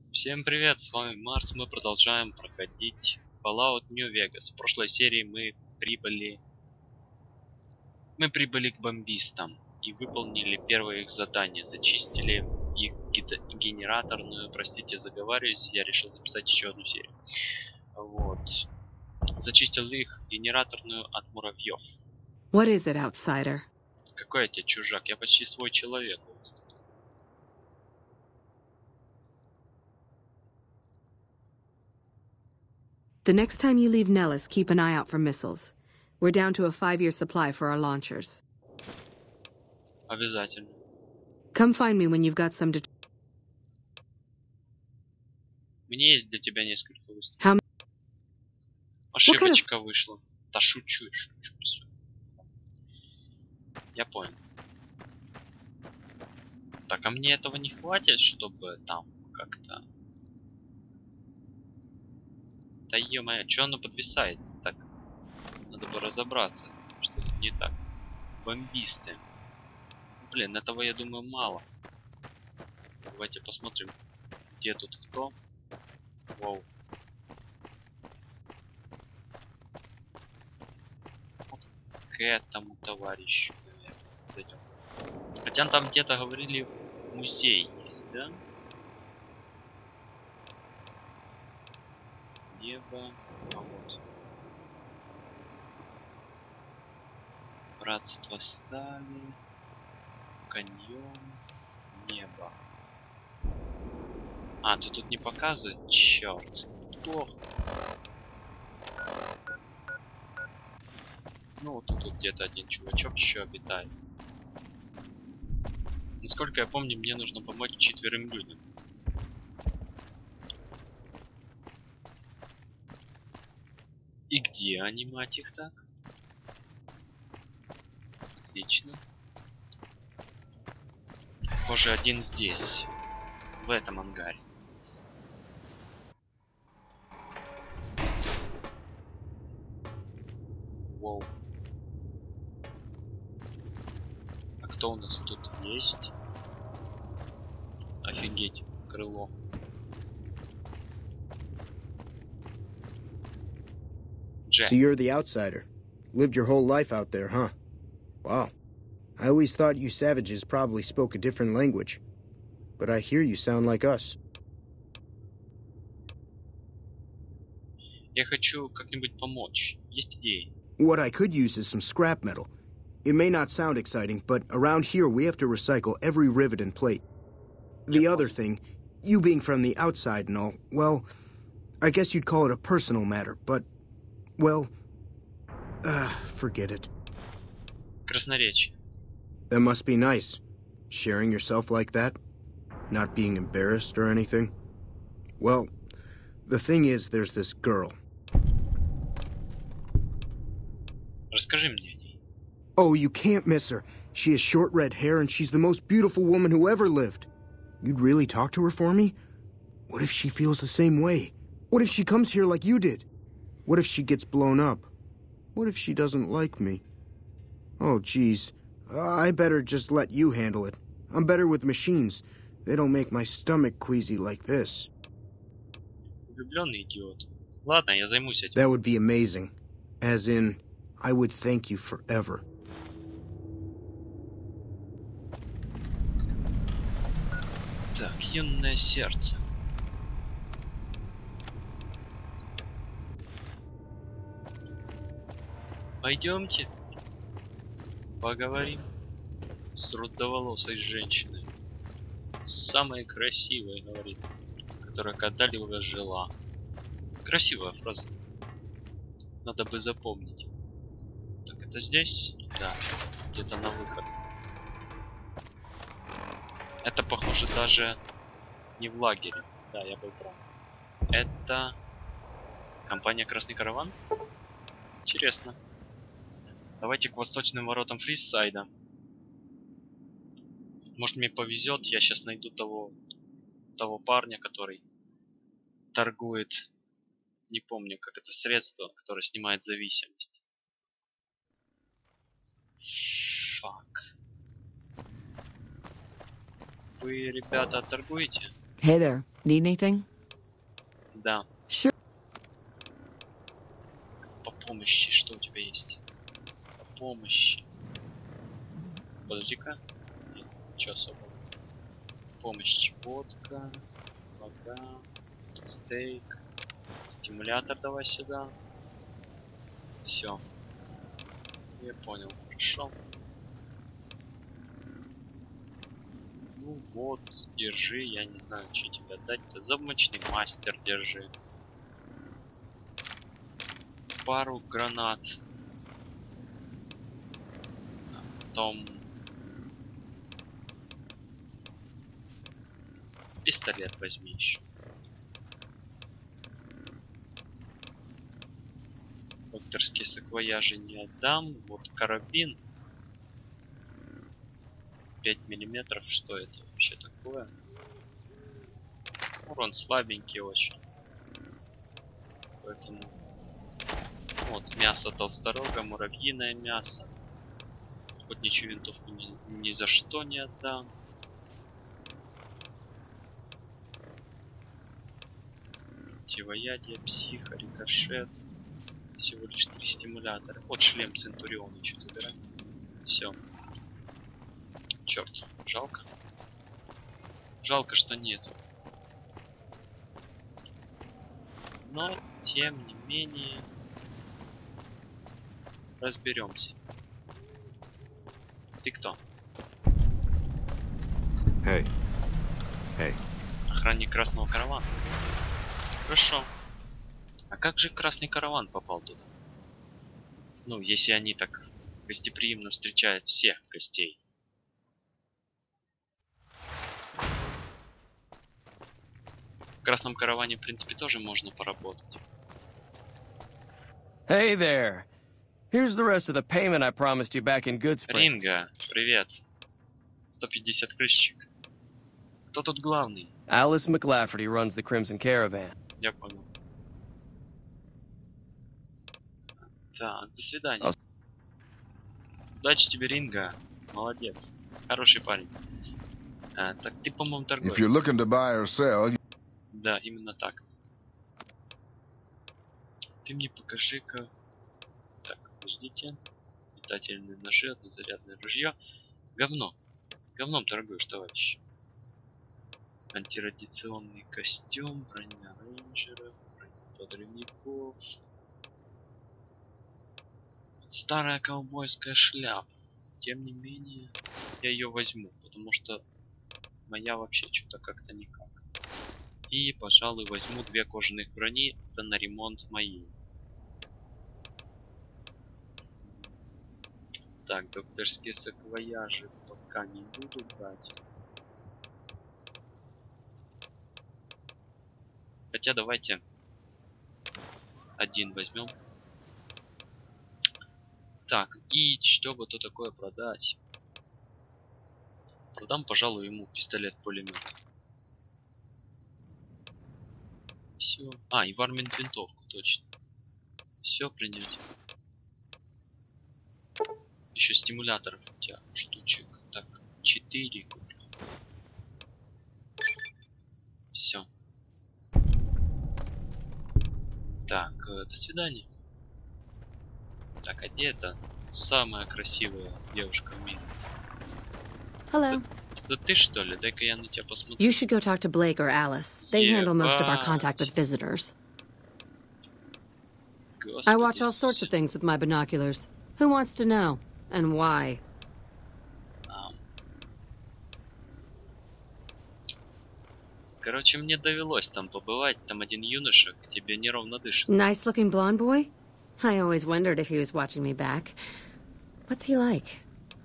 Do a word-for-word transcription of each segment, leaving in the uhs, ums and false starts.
Всем привет, с вами Марс. Мы продолжаем проходить Fallout New Vegas. В прошлой серии мы прибыли мы прибыли к бомбистам и выполнили первое их задание. Зачистили их генераторную, простите, заговариваюсь, я решил записать еще одну серию. Вот. Зачистил их генераторную от муравьев. What is it, outsider? Какой я тебе чужак? Я почти свой человек. The next time you leave Nellis, keep an eye out for missiles. We're down to a five-year supply for our launchers. Обязательно. Come find me when you've got some to... Мне есть для тебя несколько выстрелов. How... Ошибочка kind of... вышла. Да шучу, шучу. Все. Я понял. Так, а мне этого не хватит, чтобы там как-то... Да ё-моё, чё оно подвисает? Так, надо бы разобраться, что тут не так. Бомбисты. Блин, этого, я думаю, мало. Давайте посмотрим, где тут кто. Воу. Вот к этому товарищу, наверное, зайдем. Хотя там где-то говорили, музей есть, да? Небо, а вот братство стали, каньон, небо. А, ты тут не показывает? Черт, плохо. Ну вот тут где-то один чувачок еще обитает. Насколько я помню, мне нужно помочь четверым людям. И где они, мать их, так? Отлично. Похоже, один здесь. В этом ангаре. Воу. А кто у нас тут есть? Офигеть, крыло. So you're the outsider. Lived your whole life out there, huh? Wow. I always thought you savages probably spoke a different language. But I hear you sound like us. Я хочу как-нибудь помочь. Есть идеи? What I could use is some scrap metal. It may not sound exciting, but around here we have to recycle every rivet and plate. The other thing, you being from the outside and all, well, I guess you'd call it a personal matter, but... Well, uh, forget it. Красноречие. That must be nice. Sharing yourself like that. Not being embarrassed or anything. Well, the thing is, there's this girl. Расскажи мне о ней. Oh, you can't miss her. She has short red hair and she's the most beautiful woman who ever lived. You'd really talk to her for me? What if she feels the same way? What if she comes here like you did? What if she gets blown up? What if she doesn't like me? Oh, geez. Uh, I better just let you handle it. I'm better with machines. They don't make my stomach queasy like this. Влюбленный идиот. Ладно, я займусь этим. That would be amazing. As in, I would thank you forever. Так, юное сердце. Пойдемте поговорим с рудоволосой женщиной. Самой красивой, говорит, которая когда-либо жила. Красивая фраза. Надо бы запомнить. Так, это здесь? Да, где-то на выход. Это похоже даже не в лагере. Да, я был прав. Это компания Красный Караван? Интересно. Давайте к восточным воротам Фрисайда. Может, мне повезет, я сейчас найду того, того парня, который торгует, не помню, как это средство, которое снимает зависимость. Фак. Вы, ребята, торгуете? Hey there. Need anything? Да. Sure. По помощи, что у тебя есть? По помощи. Подожди-ка. Нет, ничего особого. Помощь. Водка. Вода. Стейк. Стимулятор давай сюда. Все. Я понял. Хорошо. Ну вот, держи. Я не знаю, что тебе отдать. Замочный мастер держи. Пару гранат. Потом пистолет возьми еще. Докторские саквояжи не отдам. Вот карабин. пять миллиметров. Что это вообще такое? Урон слабенький очень. Поэтому... Вот, мясо толсторога, муравьиное мясо. Охотничью винтовку ни, ни за что не отдам. Противоядие, психо, рикошет. Всего лишь три стимулятора. Вот шлем Центуриона еще забираем. Все. Черт, жалко. Жалко, что нету. Но, тем не менее, разберемся. Ты кто? Hey. Hey. Охранник Красного Каравана. Хорошо. А как же Красный Караван попал туда? Ну, если они так гостеприимно встречают всех гостей. В Красном Караване, в принципе, тоже можно поработать. Hey there. Here's the rest of the payment I promised you back in Goodsprings. Ринга, привет. сто пятьдесят крышечек. Кто тут главный? Alice McLafferty runs the Crimson Caravan. Я понял. Так, до свидания. Ос- Удачи тебе, Ринга. Молодец. Хороший парень. А, так ты, по-моему, торговец. If you're looking to buy or sell, Да, именно так. Ты мне покажи-ка. Так, подождите. Метательные ножи, однозарядное ружье. Говно. Говном торгуешь, товарищ. Антирадиационный костюм, броня рейнджеров, броня подрывников. Старая ковбойская шляпа. Тем не менее, я ее возьму, потому что моя вообще что-то как-то никак. И, пожалуй, возьму две кожаных брони, это на ремонт моей. Так, докторские саквояжи пока не буду брать. Хотя давайте один возьмем. Так, и что бы то такое продать? Продам, пожалуй, ему пистолет-пулемет. Все. А, и варминт винтовку, точно. Все принять. Еще стимуляторов у тебя штучек. Так, четыре куплю. Все. Так, э, до свидания. Так, а где это самая красивая девушка в мире? Hello. Это ты, что ли? Дай-ка я на тебя посмотрю. You should go talk to Blake or Alice. They handle most of our contact with Ебать. visitors. Господи I watch all sorts Иисусе. of things with my binoculars. Who wants to know? And why? Ам. Короче, мне довелось там побывать. Там один юноша к тебе неровно дышит. Nice looking blonde boy? I always wondered if he was watching me back. What's he like?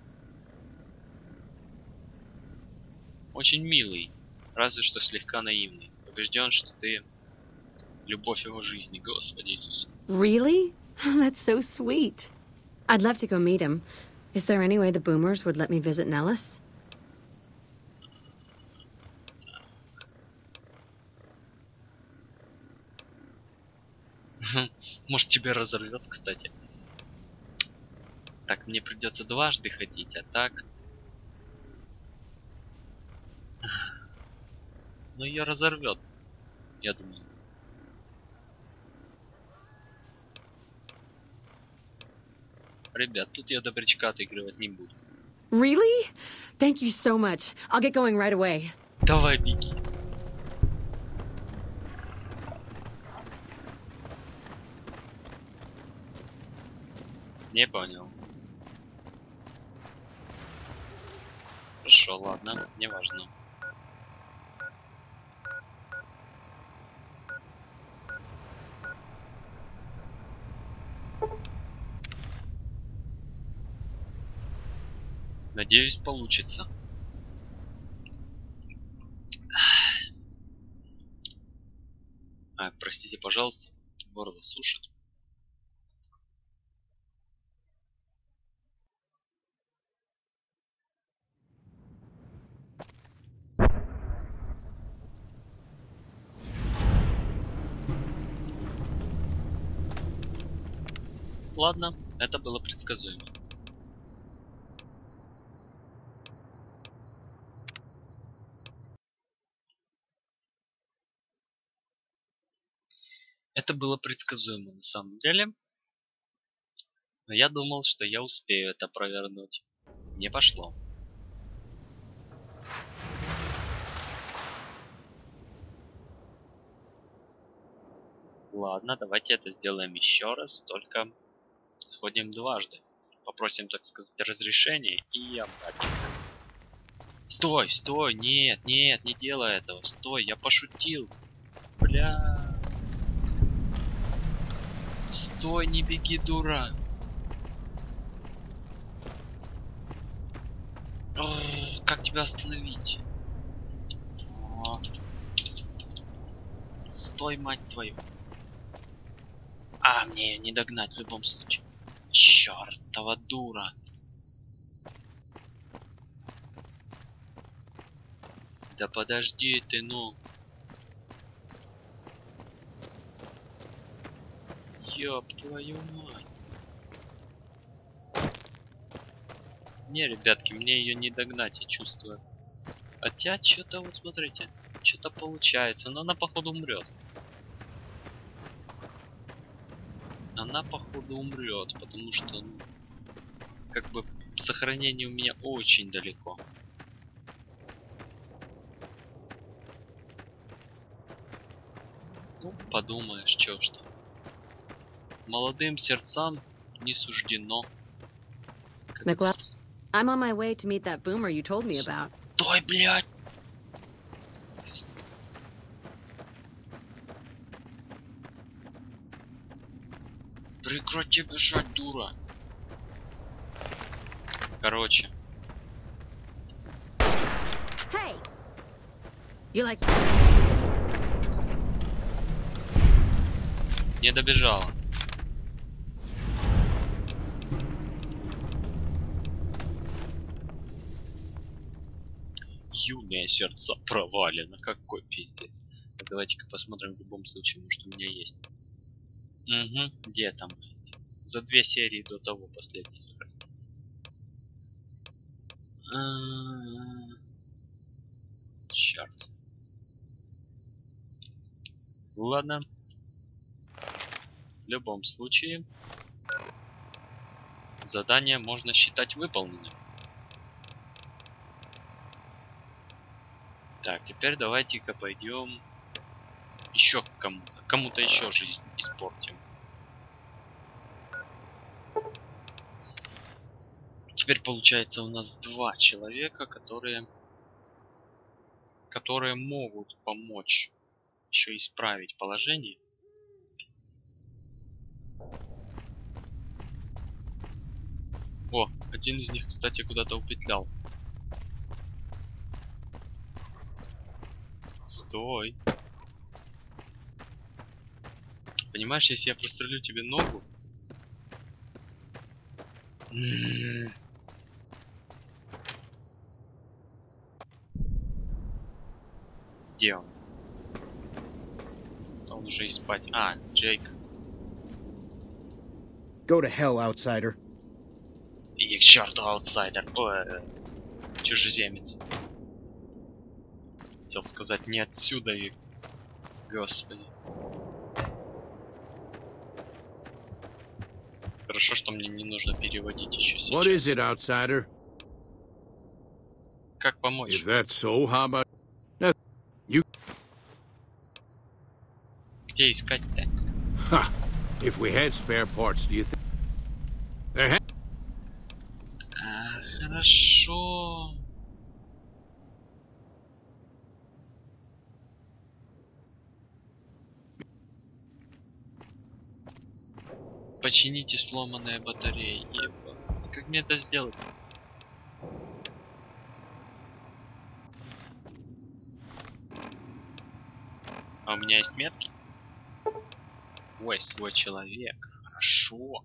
Очень милый, разве что слегка наивный. Убежден, что ты любовь его жизни, Господи Иисусе. Really? That's so sweet. I'd love to go meet him. Is there any way the boomers would let me visit Nellis? Может, тебя разорвет, кстати. Так, мне придется дважды ходить, а так... Ну, ее разорвет. Я думаю. Ребят, тут я добрячка отыгрывать не буду. Really? Thank you so much. I'll get going right away. Давай, беги. Не понял. Хорошо, ладно, не важно. Надеюсь, получится. А, простите, пожалуйста, горло сушит. Ладно, это было предсказуемо. Это было предсказуемо на самом деле. Но я думал, что я успею это провернуть. Не пошло. Ладно, давайте это сделаем еще раз, только сходим дважды. Попросим, так сказать, разрешения и обратимся. Стой, стой, нет, нет, не делай этого. Стой, я пошутил. Бля. Стой, не беги, дура. О, как тебя остановить? О. Стой, мать твою. А, мне ее не догнать в любом случае. Чёртова дура. Да подожди ты, ну. Ёб твою мать. Не, ребятки, мне ее не догнать, я чувствую. Хотя, что-то вот смотрите, что-то получается, но она походу умрет. Она походу умрет, потому что, ну, как бы сохранение у меня очень далеко. Ну, подумаешь, чё что. Молодым сердцам не суждено. McLeod, I'm on my way to meet that boomer you told me about. Стой, блядь! Прекрати бежать, дура. Короче. Hey! You like... Не добежала. Юное сердце провалено. Какой пиздец. Давайте-ка посмотрим в любом случае, может у меня есть. Угу, где там? За две серии до того последний сохранил. Черт. Ладно. В любом случае, задание можно считать выполненным. Так, теперь давайте-ка пойдем еще к кому-то. Кому-то еще жизнь испортим. Теперь получается у нас два человека, которые, которые могут помочь еще исправить положение. О, один из них, кстати, куда-то упетлял. Стой. Понимаешь, если я прострелю тебе ногу... М-м-м. Где он? Он уже и спать. А, Джейк. Go to hell, outsider. И к черту, аутсайдер. Ой, чужеземец. Хотел сказать не отсюда и Господи. Хорошо, что мне не нужно переводить еще сейчас. What is it, outsider? Как помочь? Is that so? How about... No, you... Где искать-то? Ha! If we had spare parts, do you think... There ha... А, хорошо. Почините сломанные батареи. Еба. Как мне это сделать? А у меня есть метки? Ой, свой человек. Хорошо.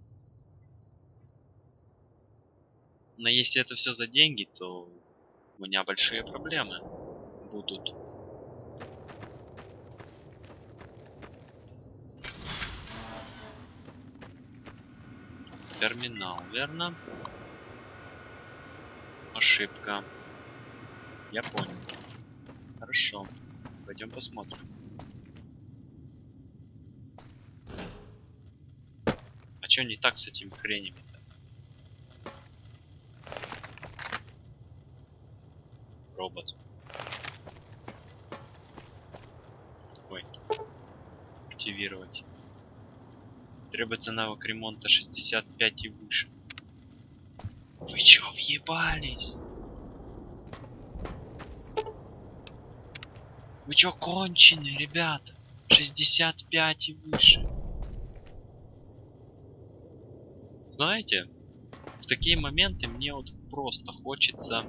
Но если это все за деньги, то у меня большие проблемы будут. Терминал, верно? Ошибка. Я понял. Хорошо. Пойдем посмотрим. А чё не так с этими хренями-то? Робот. Ой. Активировать. Требуется навык ремонта шестьдесят пять и выше. Вы чё, въебались? Вы чё, конченые, ребята? шестьдесят пять и выше. Знаете, в такие моменты мне вот просто хочется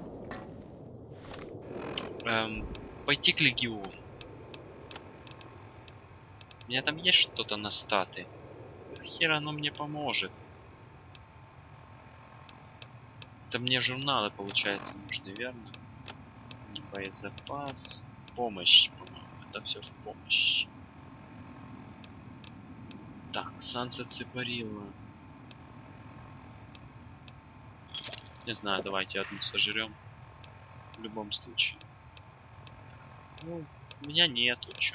эм, пойти к Легиону. У меня там есть что-то на статы. Хер оно мне поможет. Это мне журналы, получается, нужны, верно? Боезапас, помощь, по-моему. Это все в помощь. Так, Sunset Ципарилла. Не знаю, давайте одну сожрем. В любом случае. Ну, у меня нету, чё.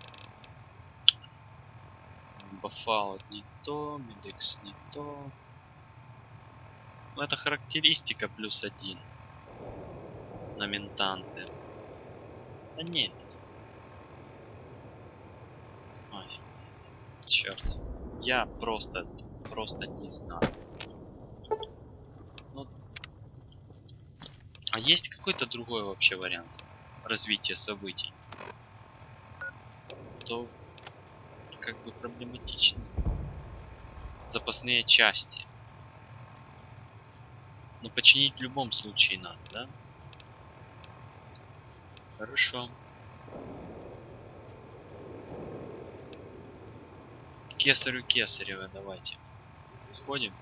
Бафаут не то, Медекс не то. Ну, это характеристика плюс один. На ментанты. Да нет. Ой. Черт. Я просто, просто не знаю. Ну, а есть какой-то другой вообще вариант развития событий? То как бы проблематично. Запасные части. Но починить в любом случае надо, да? Хорошо. Кесарю Кесарева давайте. Сходим.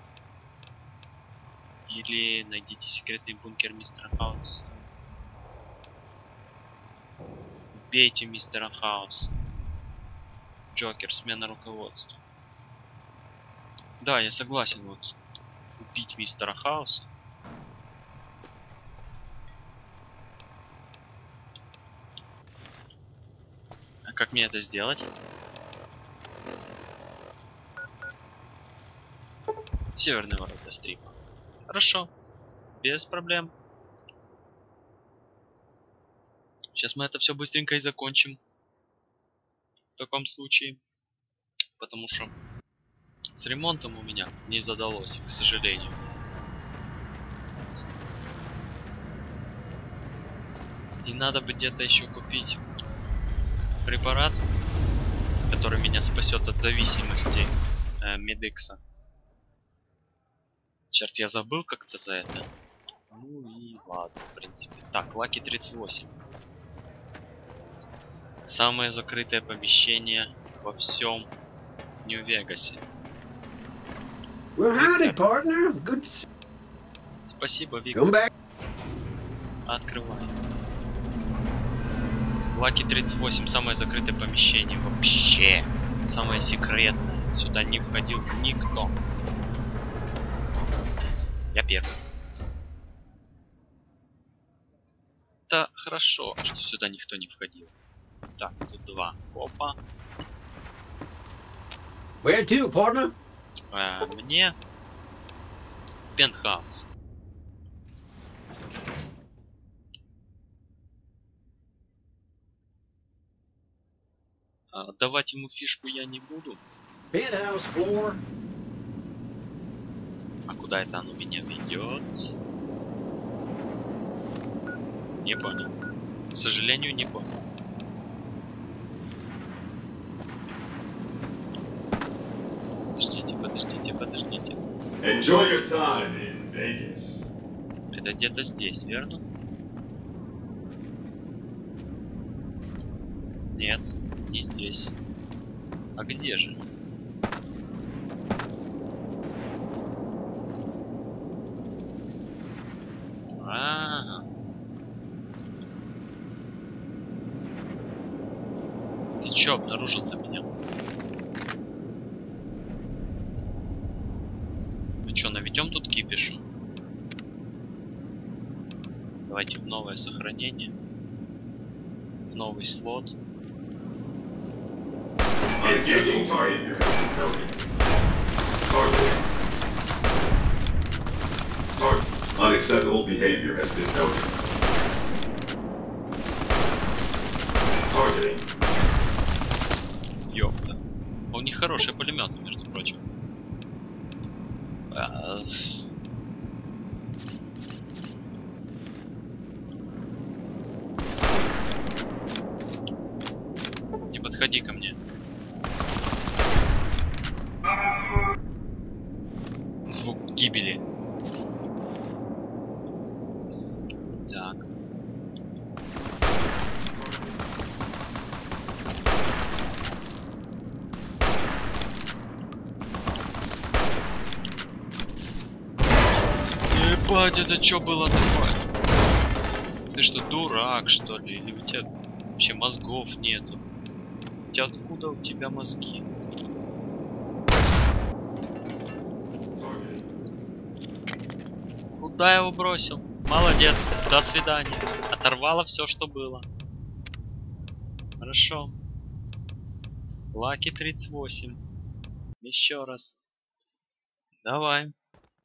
Или найдите секретный бункер мистера Хауса. Убейте мистера Хауса. Джокер, смена руководства. Да, я согласен, вот убить мистера Хауса. А как мне это сделать? Северные ворота стрипа. Хорошо. Без проблем. Сейчас мы это все быстренько и закончим. В таком случае. Потому что с ремонтом у меня не задалось, к сожалению. И надо бы где-то еще купить препарат, который меня спасет от зависимости э, Медекса. Черт, я забыл как-то за это. Ну и ладно, в принципе. Так, Лаки тридцать восемь. Самое закрытое помещение во всем Нью-Вегасе. Well, howdy, partner. Good to see Спасибо, Вик. you. Come back. Открывай. Лаки тридцать восемь, самое закрытое помещение вообще. Самое секретное. Сюда не входил никто. Я первый. Это хорошо, что сюда никто не входил. Так, тут два копа. Where to, partner? Э, мне пентхаус. А, давать ему фишку я не буду. Penthouse floor. А куда это оно меня ведет? Не понял. К сожалению, не понял. Подождите, подождите, подождите. Enjoy your time in Vegas. Это где-то здесь, верно? Нет, не здесь. А где же? А-а-а. Ты чё, обнаружил-то меня? Мы чё, наведем тут кипишу? Давайте в новое сохранение. В новый слот. Engaging target noted. Target. Target. Unacceptable behavior has been noted. Targeting. Ёпта. А у них хорошие пулеметы, между прочим. А... Не подходи ко мне. Звук гибели. Так. Ебать, это чё было такое? Ты что, дурак, что ли? Или у тебя вообще мозгов нету? У тебя откуда у тебя мозги? Куда я его бросил? Молодец, до свидания. Оторвало все, что было. Хорошо. Лаки тридцать восемь. Еще раз. Давай.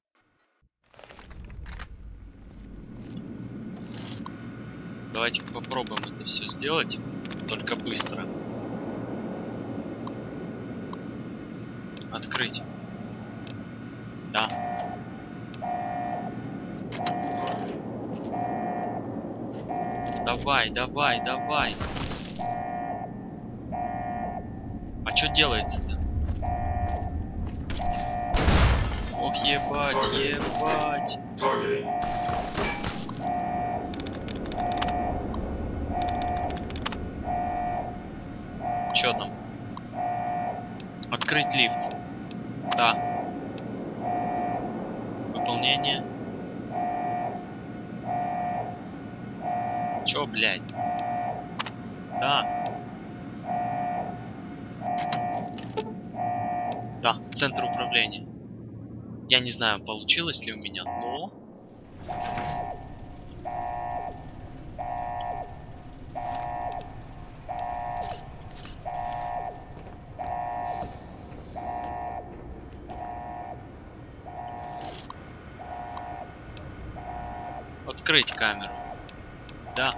Давайте-ка попробуем это все сделать. Только быстро. Открыть. Да. Давай, давай, давай. А что делается-то? Ох, ебать, ебать. Чё там? Открыть лифт. Да. Выполнение. Чё, блядь? Да. Да, центр управления. Я не знаю, получилось ли у меня, но... Открыть камеру. Да.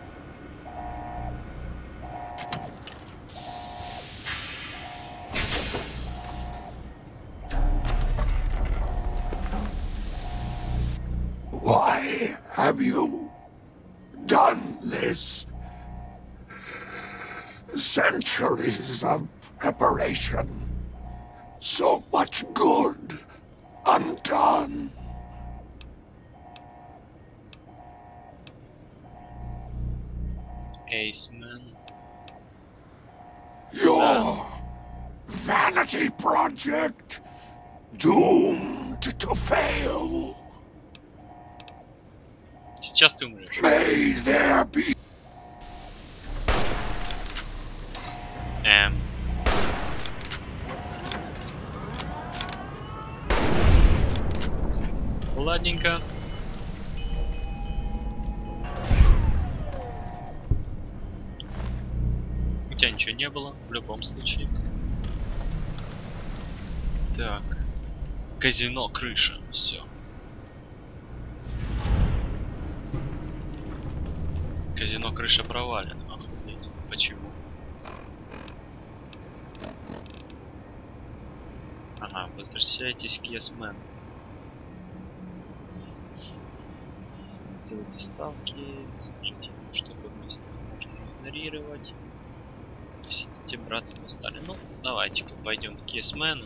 Why have you done this? Centuries of preparation. So much good undone. Aceman. Your vanity project doomed to fail. Сейчас ты умрешь. May there be. Эм. Ладненько. ничего не было, в любом случае. Так. Казино, крыша, все. Казино, крыша провалена. Охуеть. Почему? Ага, возвращайтесь к Yes-Man. Сделайте ставки, скажите ему, чтобы вместо можно игнорировать. Посетите братство стали. Ну, давайте-ка пойдем к Yes-Man.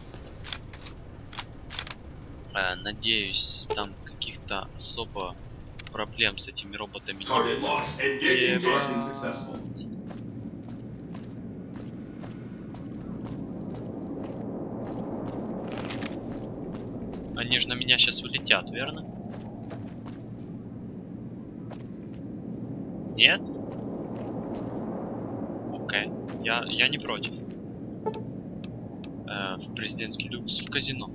А, надеюсь, там каких-то особо проблем с этими роботами не будет. Они же на меня сейчас улетят, верно? Нет? Окей. Я, я не против. Э, в президентский люкс в казино.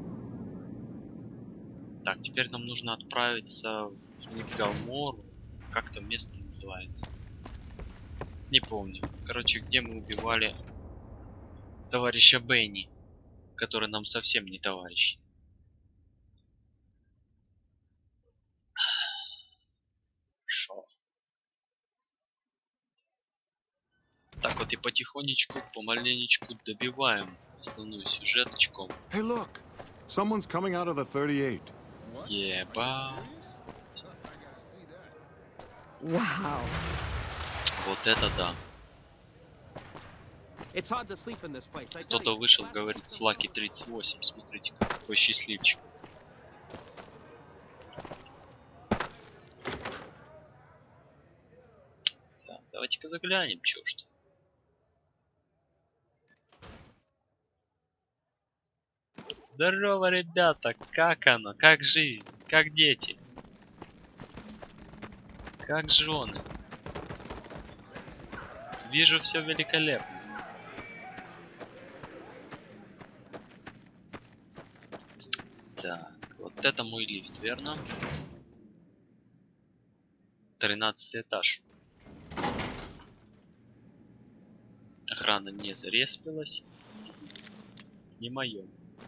Так, теперь нам нужно отправиться в Нидгалмор. Как там место называется? Не помню. Короче, где мы убивали товарища Бенни, который нам совсем не товарищ. Шо. Так вот и потихонечку, помаленечку добиваем основную сюжеточку. Hey, look. Someone's coming out of the thirty-eight. Еба. Wow. Вот это да. Кто-то вышел, говорит, с Лаки тридцать восемь. Смотрите, какой счастливчик. Так, давайте-ка заглянем, чё что. Здорово, ребята, как оно, как жизнь, как дети, как жены. Вижу, все великолепно. Так, вот это мой лифт, верно? тринадцатый этаж. Охрана не зареспилась. Не мое.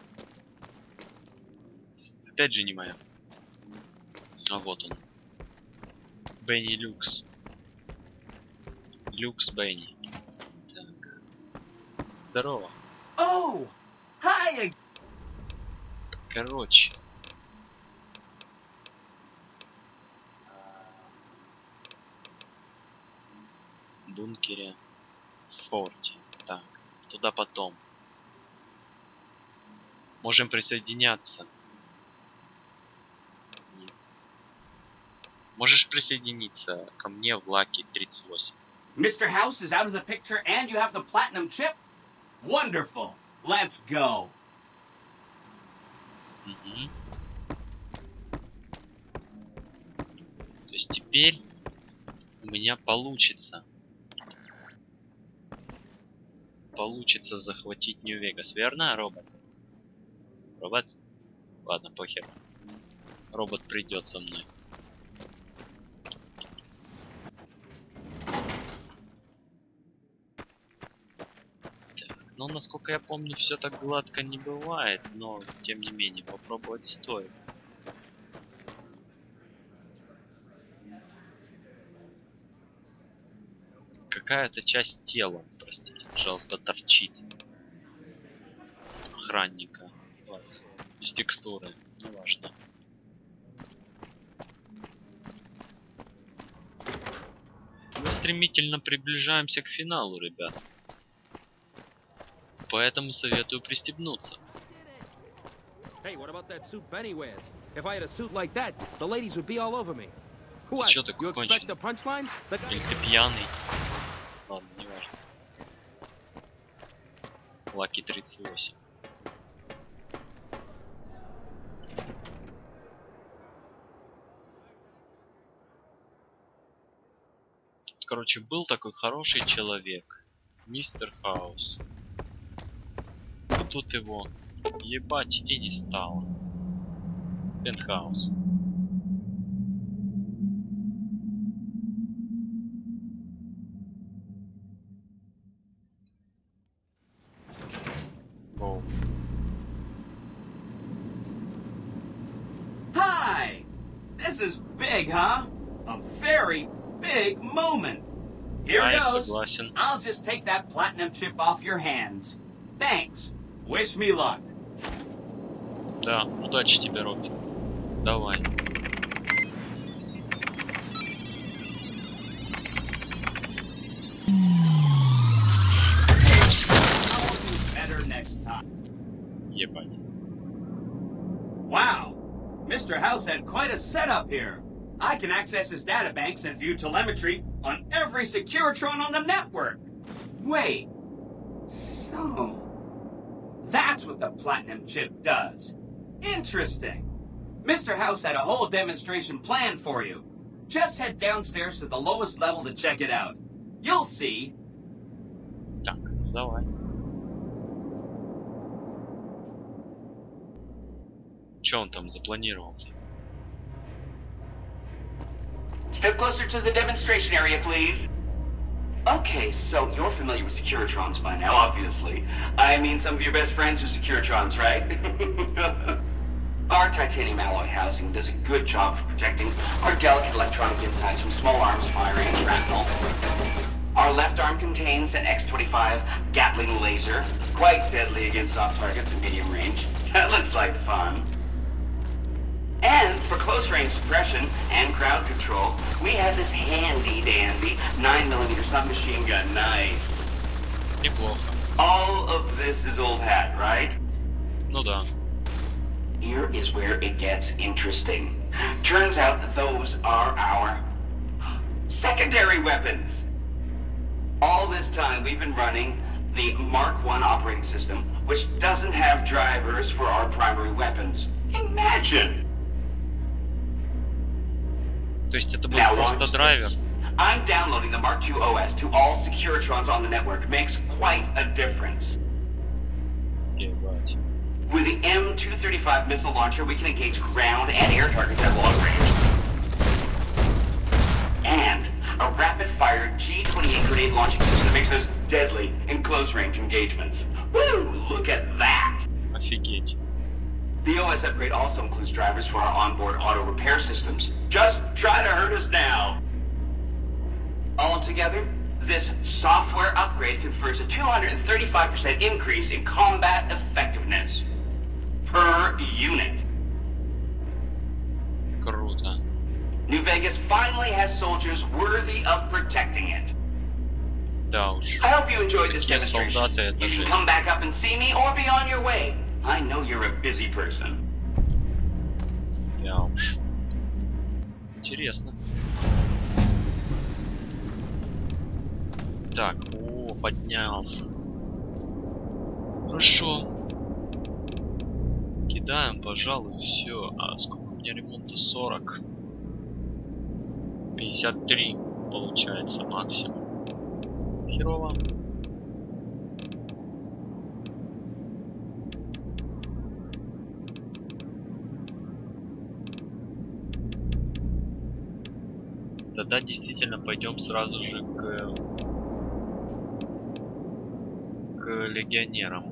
Опять же не моя. А вот он. Бенни Люкс. Люкс Бенни. Так. Здорово. Oh, hi. Короче. В бункере. В форте. Так. Туда потом. Можем присоединяться. Нет. Можешь присоединиться ко мне в Лаки тридцать восемь. Mister House is out of the picture and you have the platinum chip? Wonderful. Let's go. Угу. То есть теперь у меня получится. Получится захватить Нью-Вегас, верно, робот? Робот? Ладно, похер. Робот придет со мной. Но, насколько я помню, все так гладко не бывает, но, тем не менее, попробовать стоит. Какая-то часть тела, простите, пожалуйста, торчит. Охранника. Вот. Из текстуры, неважно. Мы стремительно приближаемся к финалу, ребят. Поэтому советую пристегнуться. Hey, what about that suit Benny wears? If I had a suit like that, the ladies would be all over me. Ты чё такой конченый? Или ты пьяный? Ладно, не важно. Лаки тридцать восемь. Короче, был такой хороший человек. Мистер Хаус. И тут его ебать и не стало. Пентхаус. is big, huh? A very big moment. Here goes. I'll just take that platinum chip off your hands. Thanks. Wish me luck. Да, удачи тебе, Робби. Давай. Better next time. Ебать. Wow. Mister House had quite a setup here. I can access his databanks and view telemetry on every Securitron on the network. Wait. So... that's what the platinum chip does. Interesting. Mister House had a whole demonstration planned for you. Just head downstairs to the lowest level to check it out. You'll see. Так, давай. Чё он там запланировал-то? Step closer to the demonstration area, please. Okay, so you're familiar with Securitrons by now, obviously. I mean, some of your best friends are Securitrons, right? Our titanium alloy housing does a good job of protecting our delicate electronic insides from small arms firing and shrapnel. Our left arm contains an X twenty-five Gatling laser, quite deadly against soft targets at medium range. That looks like fun. And for close-range suppression and crowd control, we have this handy-dandy nine millimeter submachine gun. Nice. Неплохо. All of this is old hat, right? Ну да. Here is where it gets interesting. Turns out that those are our secondary weapons. All this time we've been running the Mark one operating system, which doesn't have drivers for our primary weapons. Imagine! То есть это был просто драйвер? I'm downloading the Mark two O S to all Securitrons on the network. Makes quite a difference. Ебать. With the M two thirty-five missile launcher, we can engage ground and air targets at long range. And a rapid-fire G twenty-eight grenade launching system that makes us deadly in close-range engagements. Woo! Look at that! Офигеть. The O S upgrade also includes drivers for our onboard auto repair systems. Just try to hurt us now! Altogether, this software upgrade confers a two hundred thirty-five percent increase in combat effectiveness per unit. Круто. New Vegas finally has soldiers worthy of protecting it. Да уж. I hope you enjoyed this Такие demonstration. солдаты, это You can жесть. come back up and see me or be on your way. I know you're a busy person. Да уж. Интересно. Так, о, поднялся. Хорошо. Кидаем, пожалуй, все. А сколько у меня ремонта? сорок. пятьдесят три получается максимум. Херово. Тогда действительно пойдем сразу же к к легионерам.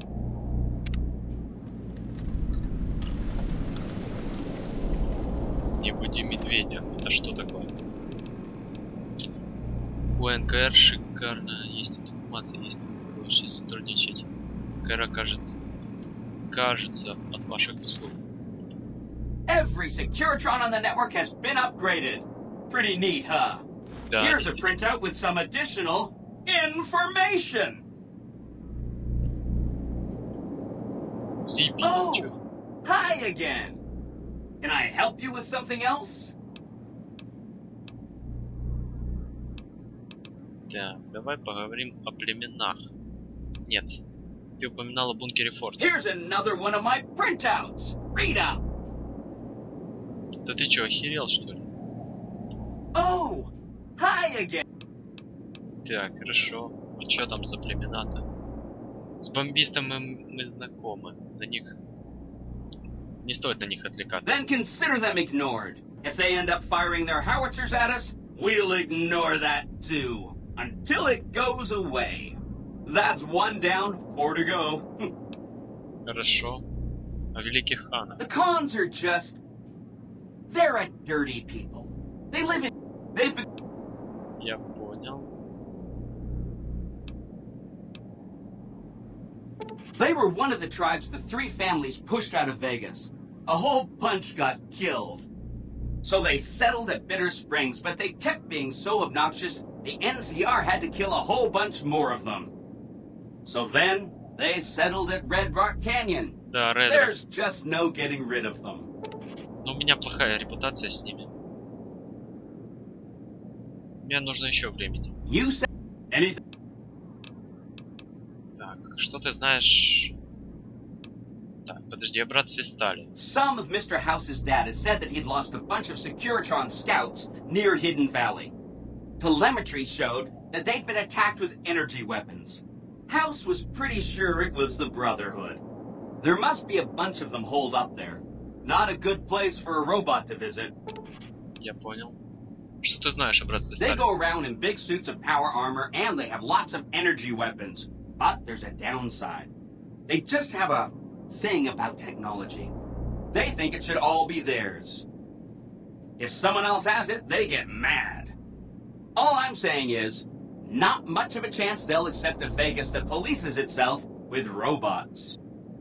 Не буди медведя. Это что такое? У эн ка эр шикарно. Есть информация, есть лучше сотрудничать. Кэра кажется, кажется от ваших услуг. Every Securitron on the network has been upgraded. Pretty neat, huh? Да, Here's a printout with some additional information. Oh, hi again. Can I help you with something else? Да, давай поговорим о племенах. Нет, ты упоминал о бункере Форта. Here's another one of my printouts. Read up. Да ты чё, охерел, что ли? Oh, hi again. Так, хорошо. И чё там за племена-то? С бомбистом мы, мы знакомы. На них... Не стоит на них отвлекаться. Then consider them ignored. If they end up firing their howitzers at us, we'll ignore that too. Until it goes away. That's one down, four to go. Хорошо. О великих ханах. The cons are just They're a dirty people. They live in... They've been... Я понял. They were one of the tribes the three families pushed out of Vegas. A whole bunch got killed. So they settled at Bitter Springs, but they kept being so obnoxious, the N C R had to kill a whole bunch more of them. So then, they settled at Red Rock Canyon. Да, Red Rock. There's just no getting rid of them. Но у меня плохая репутация с ними. Мне нужно еще времени. You said anything? Так, что ты знаешь? Так, подожди, о братстве Стали. Some of Mister House's data said that he'd lost a bunch of Securitron scouts near Hidden Valley. Telemetry showed that they'd been attacked with energy weapons. House was pretty sure it was the Brotherhood. There must be a bunch of them holed up there. Not a good place for a robot to visit. Я понял. Что ты знаешь о братстве Стали? They go around in big suits of power armor and they have lots of energy weapons. But there's a downside. They just have a thing about technology. They think it should all be theirs. If someone else has it, they get mad. All I'm saying is, not much of a chance they'll accept a Vegas that polices itself with robots.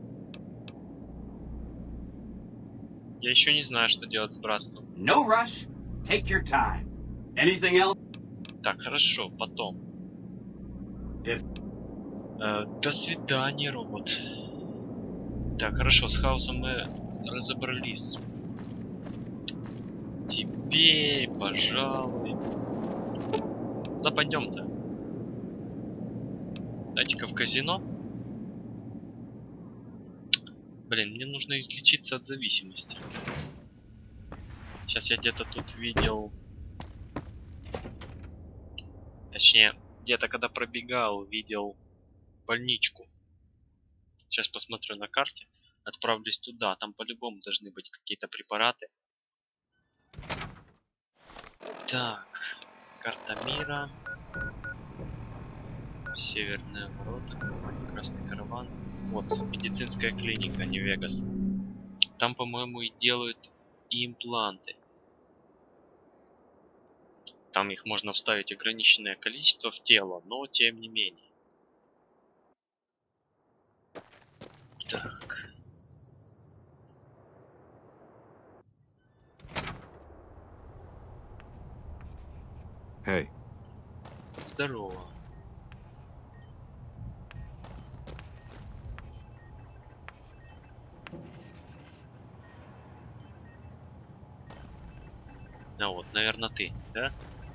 Я еще не знаю, что делать с братством. No rush. Take your time. Anything else? Так, хорошо, потом. If... Э, до свидания, робот. Так, хорошо, с Хаусом мы разобрались. Теперь, пожалуй... Куда пойдем-то? Дайте-ка в казино. Блин, мне нужно излечиться от зависимости. Сейчас я где-то тут видел... Точнее, где-то когда пробегал, видел больничку. Сейчас посмотрю на карте. Отправлюсь туда. Там по-любому должны быть какие-то препараты. Так. Карта мира. Северные ворота. Красный караван. Вот, медицинская клиника, Нью-Вегас. Там, по-моему, и делают и импланты. Там их можно вставить ограниченное количество в тело, но тем не менее. Так. Hey. Здорово. А вот, наверное, ты, да?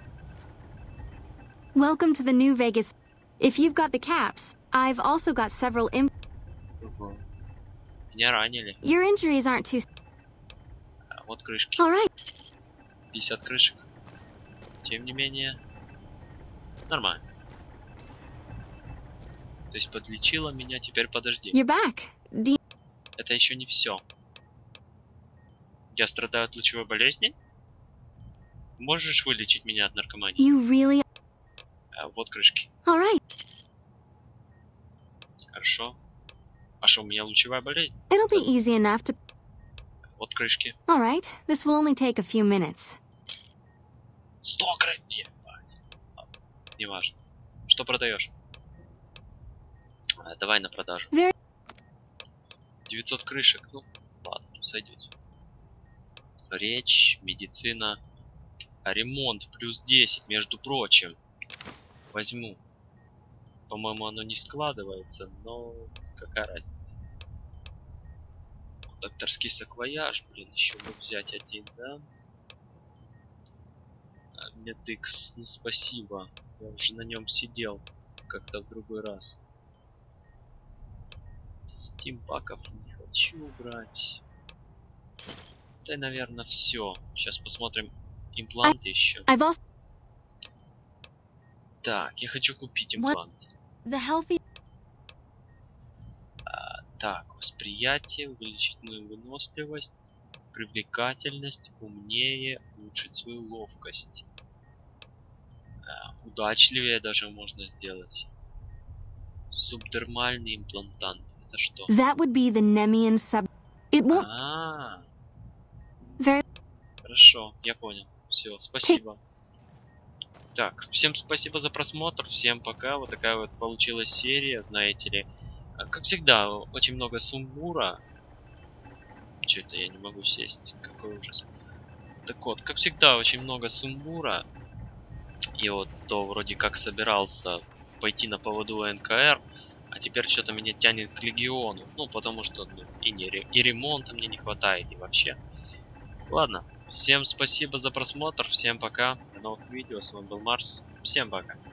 Welcome to the New Vegas. If you've got the caps, I've also got several imp- Угу. Меня ранили. Your injuries aren't too... А вот крышки. All right. пятьдесят крышек. Тем не менее, нормально. То есть подлечила меня, теперь подожди. You're back. Do you... Это еще не все. Я страдаю от лучевой болезни? Можешь вылечить меня от наркомании? You really... А, вот крышки. All right. Хорошо. А что, у меня лучевая болезнь? It'll be easy enough to... Вот крышки. All right. This will only take a few minutes. Сто крышек. Не важно. Что продаешь? А, давай на продажу. Very... девятьсот крышек. Ну, ладно, сойдет. Речь, медицина. А ремонт плюс десять, между прочим. Возьму. По-моему, оно не складывается, но какая разница. Докторский саквояж, блин, еще бы взять один, да? Медикс, ну спасибо. Я уже на нем сидел как-то в другой раз. Стимпаков не хочу брать. Да, наверное, все. Сейчас посмотрим импланты еще. Also... Так, я хочу купить имплант. The healthy... А, так, восприятие, увеличить мою выносливость, привлекательность, умнее, улучшить свою ловкость. А, удачливее даже можно сделать. Субдермальный имплантант. Это что? That would be the Nemian sub... It won't... А, Very... Хорошо, я понял. Все, спасибо. Так, всем спасибо за просмотр, всем пока. Вот такая вот получилась серия, знаете ли. Как всегда, очень много сумбура. Что-то я не могу сесть, какой ужас. Так вот, как всегда, очень много сумбура. И вот то вроде как собирался пойти на поводу эн ка эр, а теперь что-то меня тянет к Легиону. Ну, потому что ну, и, не, и ремонта мне не хватает, и вообще. Ладно, всем спасибо за просмотр, всем пока, до новых видео, с вами был Марс, всем пока.